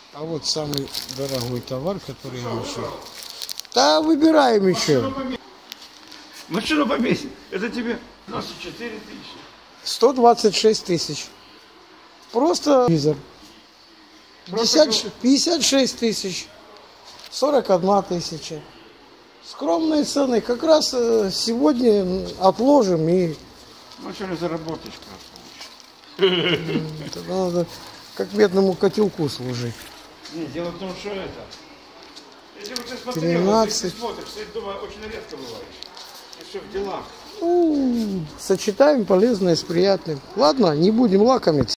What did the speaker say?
А вот самый дорогой товар, который я нашел. Да, выбираем еще. Машину помесить. Это тебе 94 тысячи. 126 тысяч. Просто телевизор. 56 тысяч. 41 тысяча. Скромные цены. Как раз сегодня отложим и... Ну, что ли заработаешь просто. Надо как медному котелку служить. Не, дело в том, что это... Если бы ты смотрел, 13. если ты смотришь, ты дома очень редко бываешь. Ты все в делах. Сочетаем полезное с приятным. Ладно, не будем лакомиться.